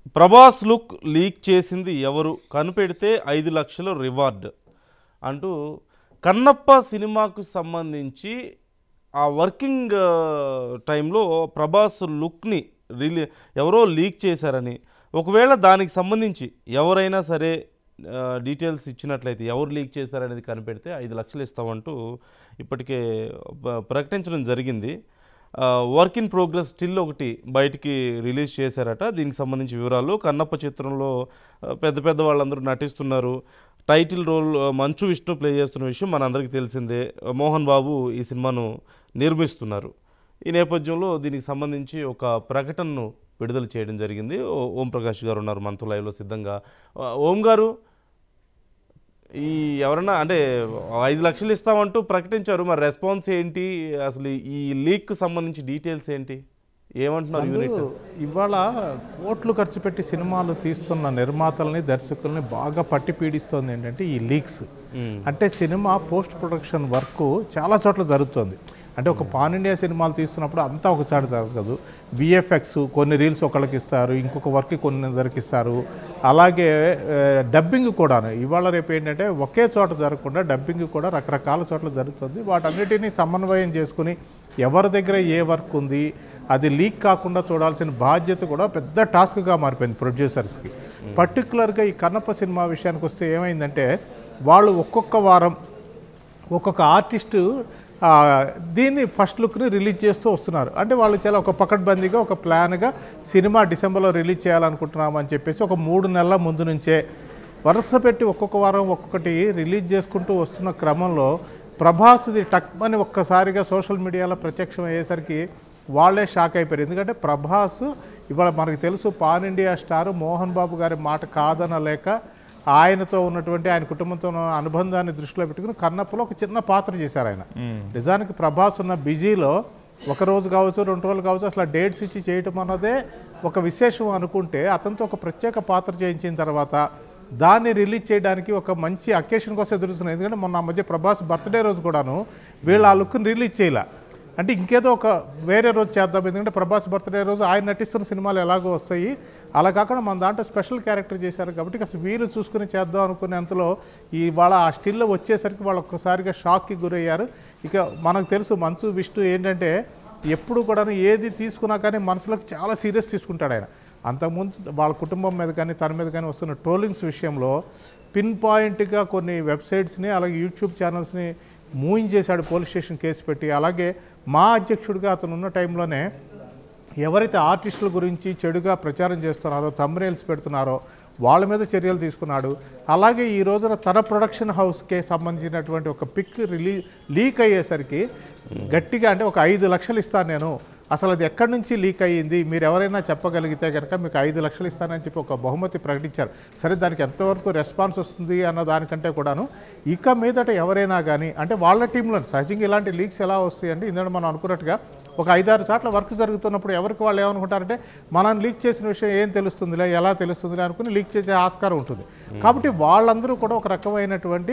Prabhas look leak చేసింది ఎవరు కనిపెడితే 5 లక్షలు రివార్డ్ అంటూ కన్నప్ప సినిమాకు సంబంధించి ఆ వర్కింగ్ టైంలో ప్రభాస్ లుక్ని ఎవరో లీక్ చేశారని, ఒకవేళ దానికి సంబంధించి ఎవరైనా సరే డీటెయిల్స్ ఇచ్చినట్లయితే ఎవరు లీక్ చేశారనేది కనిపెడితే 5 లక్షలు ఇస్తామంటూ ఇప్పటికే ప్రకటించడం జరిగింది. వర్క్ ఇన్ ప్రోగ్రెస్ స్టిల్ ఒకటి బయటికి రిలీజ్ చేశారట. దీనికి సంబంధించి వివరాలు, కన్నప్ప చిత్రంలో పెద్ద పెద్ద వాళ్ళందరూ నటిస్తున్నారు. Title role Manchu Vishnu play చేస్తున్న విషయం మనందరికీ తెలిసిందే. మోహన్ బాబు ఈ సినిమాను నిర్మిస్తున్నారు. ఈ నేపథ్యంలో దీనికి సంబంధించి ఒక ప్రకటనను విడుదల చేయడం జరిగింది. ఓం ప్రకాష్ గారు ఉన్నారు మనతో లైవ్లో సిద్ధంగా. ఓం గారు, ఈ ఎవరన్నా అంటే 5 లక్షలు ఇస్తామంటూ ప్రకటించారు, మరి రెస్పాన్స్ ఏంటి, అసలు ఈ లీక్ సంబంధించి డీటెయిల్స్ ఏంటి, ఏమంటున్నారు యూనిట్? ఇవాళ కోట్లు ఖర్చు పెట్టి సినిమాలు తీస్తున్న నిర్మాతల్ని దర్శకుల్ని బాగా పట్టి పీడిస్తోంది ఏంటంటే ఈ లీక్స్. అంటే సినిమా పోస్ట్ ప్రొడక్షన్ వర్క్ చాలా చోట్ల జరుగుతుంది. అంటే ఒక పాన్ ఇండియా సినిమాలు తీస్తున్నప్పుడు అంతా ఒక చోట జరగదు. విఎఫ్ఎక్స్ కొన్ని రీల్స్ ఒకళ్ళకి ఇస్తారు, ఇంకొక వర్క్ కొన్ని దొరికిస్తారు. అలాగే డబ్బింగ్ కూడా ఇవాళ రేపు ఏంటంటే ఒకే చోట జరగకుండా డబ్బింగ్ కూడా రకరకాల చోట్ల జరుగుతుంది. వాటన్నిటినీ సమన్వయం చేసుకుని ఎవరి దగ్గర ఏ వర్క్ ఉంది అది లీక్ కాకుండా చూడాల్సిన బాధ్యత కూడా పెద్ద టాస్క్గా మారిపోయింది ప్రొడ్యూసర్స్కి. పర్టికులర్గా ఈ కన్నప్ప సినిమా విషయానికి వస్తే ఏమైందంటే, వాళ్ళు ఒక్కొక్క వారం ఒక్కొక్క ఆర్టిస్టు దీన్ని ఫస్ట్ లుక్ని రిలీజ్ చేస్తూ వస్తున్నారు. అంటే వాళ్ళు చాలా ఒక పకడ్బందీగా ఒక ప్లాన్గా సినిమా డిసెంబర్లో రిలీజ్ చేయాలనుకుంటున్నామని చెప్పేసి ఒక 3 నెలల ముందు నుంచే వరుస పెట్టి ఒక్కొక్క వారం ఒక్కొక్కటి రిలీజ్ చేసుకుంటూ వస్తున్న క్రమంలో ప్రభాస్ది టక్మని ఒక్కసారిగా సోషల్ మీడియాలో ప్రత్యక్షం అయ్యేసరికి వాళ్ళే షాక్ అయిపోయారు. ఎందుకంటే ప్రభాస్ ఇవాళ మనకు తెలుసు pan India star Mohan Babu గారి మాట కాదనలేక ఆయనతో ఉన్నటువంటి ఆయన కుటుంబంతో ఉన్న అనుబంధాన్ని దృష్టిలో పెట్టుకుని కన్నప్పలో ఒక చిన్న పాత్ర చేశారు ఆయన. నిజానికి ప్రభాస్ ఉన్న బిజీలో ఒక రోజు కావచ్చు 2 రోజులు కావచ్చు అసలు డేట్స్ ఇచ్చి చేయటం అన్నదే ఒక విశేషం అనుకుంటే, అతనితో ఒక ప్రత్యేక పాత్ర చేయించిన తర్వాత దాన్ని రిలీజ్ చేయడానికి ఒక మంచి అకేషన్ కోసం ఎదురుస్తున్నాయి. ఎందుకంటే మొన్న మధ్య ప్రభాస్ బర్త్డే రోజు కూడాను వీళ్ళు ఆ లుక్ని రిలీజ్ చేయాల, అంటే ఇంకేదో ఒక వేరే రోజు చేద్దాం. ఎందుకంటే ప్రభాస్ బర్త్డే రోజు ఆయన నటిస్తున్న సినిమాలు ఎలాగో వస్తాయి, అలా కాకుండా మన దాంట్లో స్పెషల్ క్యారెక్టర్ చేశారు కాబట్టి అసలు వీరు చూసుకుని చేద్దాం అనుకునేంతలో ఇవాళ ఆ స్టిల్ వచ్చేసరికి వాళ్ళు ఒక్కసారిగా షాక్కి గురయ్యారు. ఇక మనకు తెలుసు మంచు విష్ణు ఏంటంటే ఎప్పుడు కూడా ఏది తీసుకున్నా కానీ మనసులోకి చాలా సీరియస్ తీసుకుంటాడు ఆయన. అంతకుముందు వాళ్ళ కుటుంబం మీద కానీ తన మీద కానీ వస్తున్న ట్రోలింగ్స్ విషయంలో పిన్ పాయింట్గా కొన్ని వెబ్సైట్స్ని అలాగే యూట్యూబ్ ఛానల్స్ని మూయించేశాడు, పోలీస్ స్టేషన్ కేసు పెట్టి. అలాగే మా అధ్యక్షుడిగా అతను ఉన్న టైంలోనే ఎవరైతే ఆర్టిస్టుల గురించి చెడుగా ప్రచారం చేస్తున్నారో థంబ్నెయిల్స్ పెడుతున్నారో వాళ్ళ మీద చర్యలు తీసుకున్నాడు. అలాగే ఈ రోజున తన ప్రొడక్షన్ హౌస్కే సంబంధించినటువంటి ఒక పిక్ లీక్ అయ్యేసరికి గట్టిగా అంటే ఒక 5 లక్షలు ఇస్తాను నేను, అసలు అది ఎక్కడి నుంచి లీక్ అయ్యింది మీరు ఎవరైనా చెప్పగలిగితే కనుక మీకు 5 లక్షలు ఇస్తానని చెప్పి ఒక బహుమతి ప్రకటించారు. సరే దానికి ఎంతవరకు రెస్పాన్స్ వస్తుంది అన్న దానికంటే కూడాను ఇక మీదట ఎవరైనా కానీ అంటే వాళ్ళ టీంలో సహజంగా ఇలాంటి లీక్స్ ఎలా వస్తాయి అంటే, ఇందులో మనం అనుకున్నట్టుగా ఒక 5-6 చోట్ల వర్క్ జరుగుతున్నప్పుడు ఎవరికి వాళ్ళు ఏమనుకుంటారంటే మనం లీక్ చేసిన విషయం ఏం తెలుస్తుందిలే ఎలా తెలుస్తుందిలే అనుకుని లీక్ చేసే ఆస్కారం ఉంటుంది. కాబట్టి వాళ్ళందరూ కూడా ఒక రకమైనటువంటి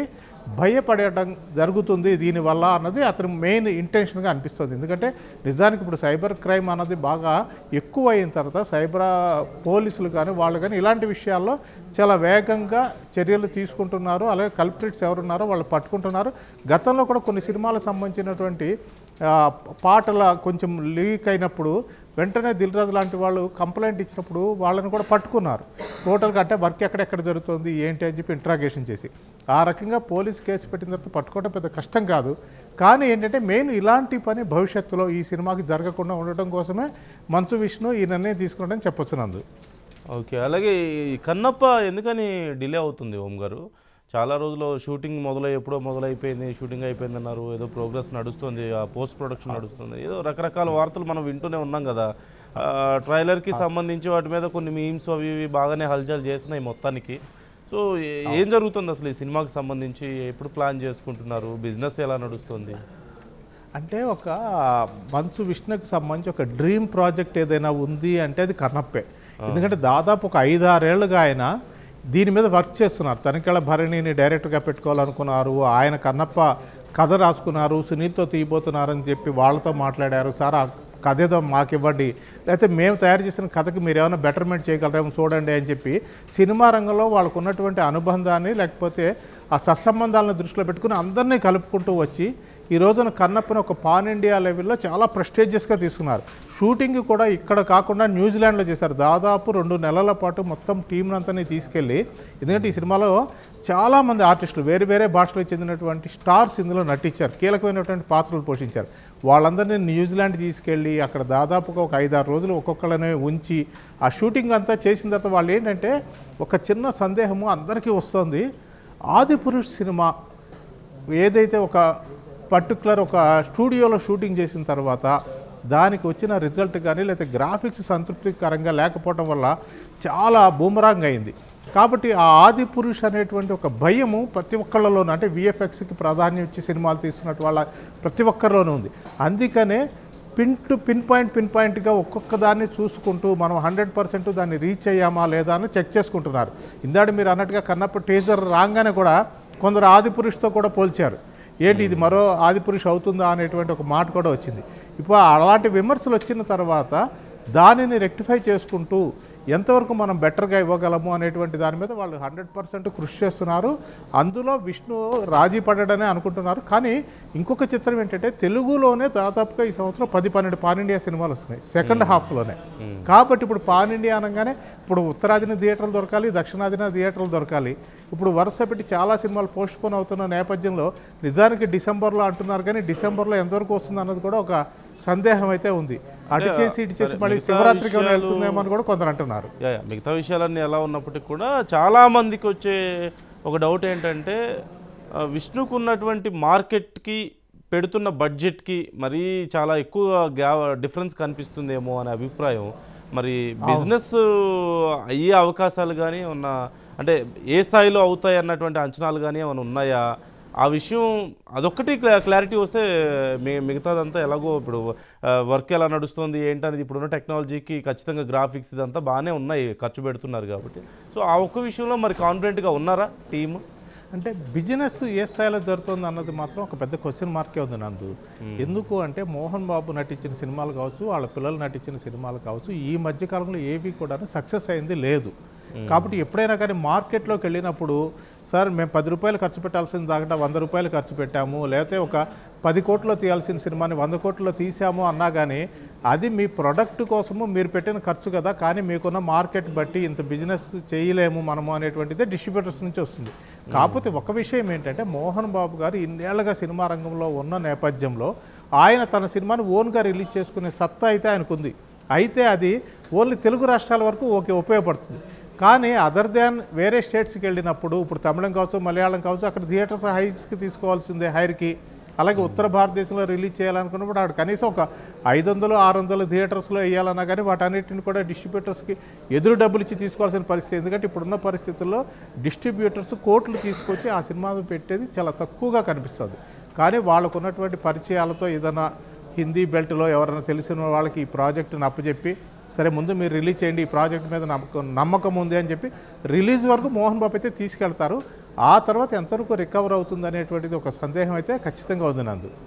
భయపడటం జరుగుతుంది దీనివల్ల అన్నది అతని మెయిన్ ఇంటెన్షన్గా అనిపిస్తుంది. ఎందుకంటే నిజానికి ఇప్పుడు సైబర్ క్రైమ్ అన్నది బాగా ఎక్కువ అయిన తర్వాత సైబర్ పోలీసులు కానీ వాళ్ళు కానీ ఇలాంటి విషయాల్లో చాలా వేగంగా చర్యలు తీసుకుంటున్నారు. అలాగే కల్ప్రిట్స్ ఎవరున్నారో వాళ్ళు పట్టుకుంటున్నారు. గతంలో కూడా కొన్ని సినిమాలకు సంబంధించినటువంటి పాటల కొంచెం లీక్ అయినప్పుడు వెంటనే దిల్ రాజు లాంటి వాళ్ళు కంప్లైంట్ ఇచ్చినప్పుడు వాళ్ళని కూడా పట్టుకున్నారు. టోటల్గా అంటే వర్క్ ఎక్కడెక్కడ జరుగుతుంది ఏంటి అని చెప్పి ఇంట్రాగేషన్ చేసి ఆ రకంగా పోలీస్ కేసు పెట్టిన తర్వాత పట్టుకోవడం పెద్ద కష్టం కాదు. కానీ ఏంటంటే మెయిన్ ఇలాంటి పని భవిష్యత్తులో ఈ సినిమాకి జరగకుండా ఉండటం కోసమే మంచు విష్ణు ఈ నిర్ణయం తీసుకున్నాడని చెప్పొచ్చు నందు. ఓకే, అలాగే ఈ కన్నప్ప ఎందుకని డిలే అవుతుంది ఓం గారు? చాలా రోజులు షూటింగ్ ఎప్పుడో మొదలైపోయింది, షూటింగ్ అయిపోయింది అన్నారు, ఏదో ప్రోగ్రెస్ నడుస్తుంది, ఆ పోస్ట్ ప్రొడక్షన్ నడుస్తుంది, ఏదో రకరకాల వార్తలు మనం వింటూనే ఉన్నాం కదా. ట్రైలర్కి సంబంధించి వాటి మీద కొన్ని మీమ్స్ అవి బాగానే హల్చల్ చేసినాయి మొత్తానికి. సో ఏం జరుగుతుంది అసలు ఈ సినిమాకి సంబంధించి? ఎప్పుడు ప్లాన్ చేసుకుంటున్నారు? బిజినెస్ ఎలా నడుస్తుంది? అంటే ఒక మంచు విష్ణుకి సంబంధించి ఒక డ్రీమ్ ప్రాజెక్ట్ ఏదైనా ఉంది అంటే అది కన్నప్పే. ఎందుకంటే దాదాపు ఒక 5-6 ఏళ్ళుగా ఆయన దీని మీద వర్క్ చేస్తున్నారు. తనికెళ్ళ భరణిని డైరెక్టర్గా పెట్టుకోవాలనుకున్నారు. ఆయన కన్నప్ప కథ రాసుకున్నారు, సునీల్తో తీయబోతున్నారని చెప్పి వాళ్ళతో మాట్లాడారు. సార్ కథ ఏదో మాకు ఇవ్వండి, లేకపోతే మేము తయారు చేసిన కథకి మీరు ఏమైనా బెటర్మెంట్ చేయగలరేమో చూడండి అని చెప్పి సినిమా రంగంలో వాళ్ళకు ఉన్నటువంటి అనుబంధాన్ని లేకపోతే ఆ సత్సంబంధాలను దృష్టిలో పెట్టుకుని అందరినీ కలుపుకుంటూ వచ్చి ఈ రోజున కన్నప్పని ఒక పాన్ ఇండియా లెవెల్లో చాలా ప్రెస్టీజియస్గా తీసుకున్నారు. షూటింగ్ కూడా ఇక్కడ కాకుండా న్యూజిలాండ్లో చేశారు. దాదాపు 2 నెలల పాటు మొత్తం టీంనంతా తీసుకెళ్ళి, ఎందుకంటే ఈ సినిమాలో చాలామంది ఆర్టిస్టులు వేరే వేరే భాషలకు చెందినటువంటి స్టార్స్ ఇందులో నటించారు, కీలకమైనటువంటి పాత్రలు పోషించారు. వాళ్ళందరినీ న్యూజిలాండ్ తీసుకెళ్ళి అక్కడ దాదాపుగా ఒక 5-6 రోజులు ఒక్కొక్కళ్ళనే ఉంచి ఆ షూటింగ్ అంతా చేసిన తర్వాత వాళ్ళు ఏంటంటే ఒక చిన్న సందేహము అందరికీ వస్తుంది. ఆదిపురుష్ సినిమా ఏదైతే ఒక పర్టికులర్ ఒక స్టూడియోలో షూటింగ్ చేసిన తర్వాత దానికి వచ్చిన రిజల్ట్ కానీ లేకపోతే గ్రాఫిక్స్ సంతృప్తికరంగా లేకపోవడం వల్ల చాలా బూమరాంగ్ అయింది. కాబట్టి ఆ ఆదిపురుష్ అనేటువంటి ఒక భయము ప్రతి ఒక్కళ్ళలోనూ, అంటే విఎఫ్ఎక్స్కి ప్రాధాన్యం ఇచ్చి సినిమాలు తీస్తున్నట్టు వాళ్ళ ప్రతి ఒక్కరిలోనూ ఉంది. అందుకనే పిన్ పాయింట్గా ఒక్కొక్క దాన్ని చూసుకుంటూ మనం 100% దాన్ని రీచ్ అయ్యామా లేదా అని చెక్ చేసుకుంటున్నారు. ఇందాక మీరు అన్నట్టుగా కన్నప్ప టీజర్ రాగానే కూడా కొందరు ఆదిపురుష్తో కూడా పోల్చారు. ఏంటి ఇది మరో ఆదిపురుష్ అవుతుందా అనేటువంటి ఒక మాట కూడా వచ్చింది. ఇప్పుడు అలాంటి విమర్శలు వచ్చిన తర్వాత దానిని రెక్టిఫై చేసుకుంటూ ఎంతవరకు మనం బెటర్గా ఇవ్వగలము అనేటువంటి దాని మీద వాళ్ళు 100% కృషి చేస్తున్నారు. అందులో విష్ణు రాజీ పడ్డాడనే అనుకుంటున్నారు. కానీ ఇంకొక చిత్రం ఏంటంటే తెలుగులోనే దాదాపుగా ఈ సంవత్సరం 10-12 పాన్ ఇండియా సినిమాలు వస్తున్నాయి సెకండ్ హాఫ్లోనే. కాబట్టి ఇప్పుడు పాన్ ఇండియా అనగానే ఇప్పుడు ఉత్తరాదిన థియేటర్లు దొరకాలి, దక్షిణాదిన థియేటర్లు దొరకాలి. ఇప్పుడు వరుస పెట్టి చాలా సినిమాలు పోస్ట్పోన్ అవుతున్న నేపథ్యంలో నిజానికి డిసెంబర్లో అంటున్నారు, కానీ డిసెంబర్లో ఎంతవరకు వస్తుంది అన్నది కూడా ఒక సందేహం అయితే ఉంది. అటు చేసి ఇటు చేసి మళ్ళీ శివరాత్రికి వెళ్తుందేమో అని కూడా కొందరు అంటున్నారు. మిగతా విషయాలన్నీ ఎలా ఉన్నప్పటికీ కూడా చాలామందికి వచ్చే ఒక డౌట్ ఏంటంటే విష్ణుకు ఉన్నటువంటి మార్కెట్కి పెడుతున్న బడ్జెట్కి మరీ చాలా ఎక్కువ డిఫరెన్స్ కనిపిస్తుందేమో అనే అభిప్రాయం. మరి బిజినెస్ అయ్యే అవకాశాలు కానీ ఉన్న, అంటే ఏ స్థాయిలో అవుతాయి అన్నటువంటి అంచనాలు కానీ ఏమైనా ఉన్నాయా? ఆ విషయం అదొక్కటి క్లారిటీ వస్తే మిగతాదంతా ఎలాగో ఇప్పుడు వర్క్ ఎలా నడుస్తుంది ఏంటనేది ఇప్పుడున్న టెక్నాలజీకి ఖచ్చితంగా గ్రాఫిక్స్ ఇదంతా బాగానే ఉన్నాయి, ఖర్చు పెడుతున్నారు కాబట్టి. సో ఆ ఒక్క విషయంలో మరి కాన్ఫిడెంట్గా ఉన్నారా టీము? అంటే బిజినెస్ ఏ స్థాయిలో జరుగుతుంది అన్నది మాత్రం ఒక పెద్ద క్వశ్చన్ మార్కే ఉంది నందు. ఎందుకు అంటే మోహన్ బాబు నటించిన సినిమాలు కావచ్చు, వాళ్ళ పిల్లలు నటించిన సినిమాలు కావచ్చు, ఈ మధ్యకాలంలో ఏవి కూడా సక్సెస్ అయింది లేదు. కాబట్టి ఎప్పుడైనా కానీ మార్కెట్లోకి వెళ్ళినప్పుడు సార్ మేము 10 రూపాయలు ఖర్చు పెట్టాల్సిన దాకా 100 రూపాయలు ఖర్చు పెట్టాము, లేకపోతే ఒక 10 కోట్లో తీయాల్సిన సినిమాని 100 కోట్లో తీసాము అన్నా కానీ అది మీ ప్రొడక్ట్ కోసము మీరు పెట్టిన ఖర్చు కదా, కానీ మీకున్న మార్కెట్ బట్టి ఇంత బిజినెస్ చేయలేము మనము అనేటువంటిదే డిస్ట్రిబ్యూటర్స్ నుంచి వస్తుంది. కాకపోతే ఒక విషయం ఏంటంటే మోహన్ బాబు గారు ఇన్నేళ్లుగా సినిమా రంగంలో ఉన్న నేపథ్యంలో ఆయన తన సినిమాని ఓన్గా రిలీజ్ చేసుకునే సత్తా అయితే ఆయనకుంది. అయితే అది ఓన్లీ తెలుగు రాష్ట్రాల వరకు ఉపయోగపడుతుంది. కానీ అదర్ దాన్ వేరే స్టేట్స్కి వెళ్ళినప్పుడు ఇప్పుడు తమిళం కావచ్చు, మలయాళం కావచ్చు, అక్కడ థియేటర్స్ హైస్కి తీసుకోవాల్సిందే హైర్కి. అలాగే ఉత్తర భారతదేశంలో రిలీజ్ చేయాలనుకున్నప్పుడు అక్కడ కనీసం ఒక 500-600 థియేటర్స్లో వేయాలన్నా కానీ వాటన్నిటిని కూడా డిస్ట్రిబ్యూటర్స్కి ఎదురు డబ్బులు ఇచ్చి తీసుకోవాల్సిన పరిస్థితి. ఎందుకంటే ఇప్పుడున్న పరిస్థితుల్లో డిస్ట్రిబ్యూటర్స్ కోట్లు తీసుకొచ్చి ఆ సినిమాను పెట్టేది చాలా తక్కువగా కనిపిస్తుంది. కానీ వాళ్ళకు ఉన్నటువంటి పరిచయాలతో ఏదైనా హిందీ బెల్ట్లో ఎవరైనా తెలిసిన వాళ్ళకి ఈ ప్రాజెక్టును అప్పచెప్పి సరే ముందు మీరు రిలీజ్ చేయండి, ఈ ప్రాజెక్ట్ మీద నమ్మకం ఉంది అని చెప్పి రిలీజ్ వరకు మోహన్ బాబు అయితే తీసుకెళ్తారు. ఆ తర్వాత ఎంతవరకు రికవర్ అవుతుంది అనేటువంటిది ఒక సందేహం అయితే ఖచ్చితంగా ఉంది నందు.